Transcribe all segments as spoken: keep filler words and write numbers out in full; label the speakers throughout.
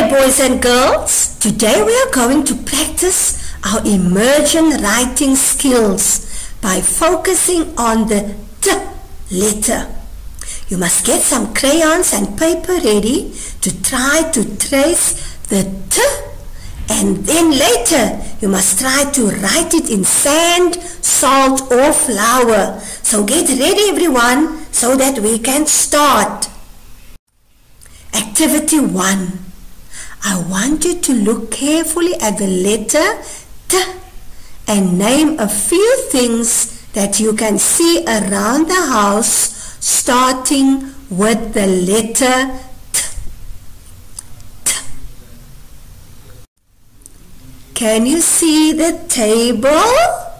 Speaker 1: there, boys and girls. Today we are going to practice our immersion writing skills by focusing on the T letter. You must get some crayons and paper ready to try to trace the T, and then later you must try to write it in sand, salt or flour. So get ready everyone so that we can start. Activity one. I want you to look carefully at the letter T and name a few things that you can see around the house starting with the letter T. T. Can you see the table?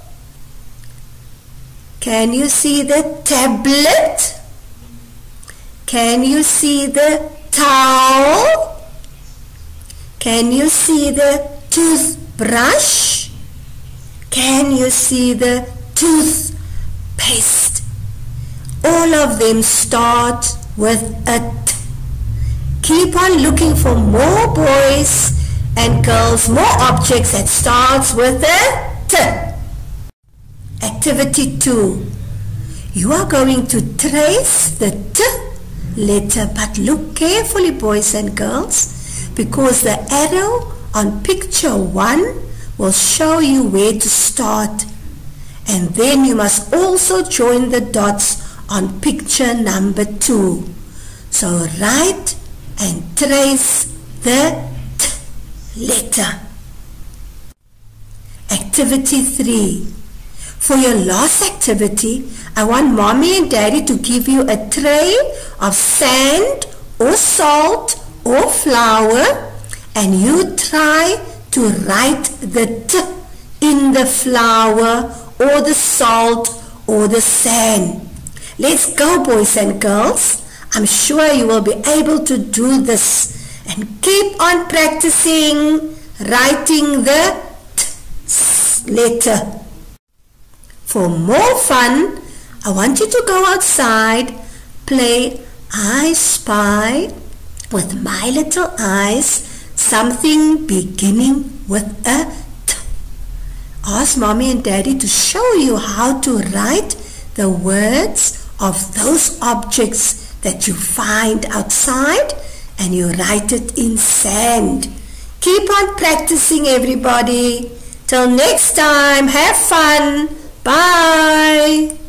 Speaker 1: Can you see the tablet? Can you see the towel? Can you see the toothbrush? Can you see the toothpaste? All of them start with a T. Keep on looking for more boys and girls, more objects that starts with a T. Activity two. You are going to trace the T letter, but look carefully boys and girls, because the arrow on picture one will show you where to start, and then you must also join the dots on picture number two. So write and trace the T letter. Activity three. For your last activity, I want mommy and daddy to give you a tray of sand or salt or flour, and you try to write the T in the flour or the salt or the sand. Let's go boys and girls. I'm sure you will be able to do this, and keep on practicing writing the T letter. For more fun, I want you to go outside, play I Spy with my little eyes, something beginning with a T. Ask mommy and daddy to show you how to write the words of those objects that you find outside, and you write it in sand. Keep on practicing everybody. Till next time, have fun. Bye.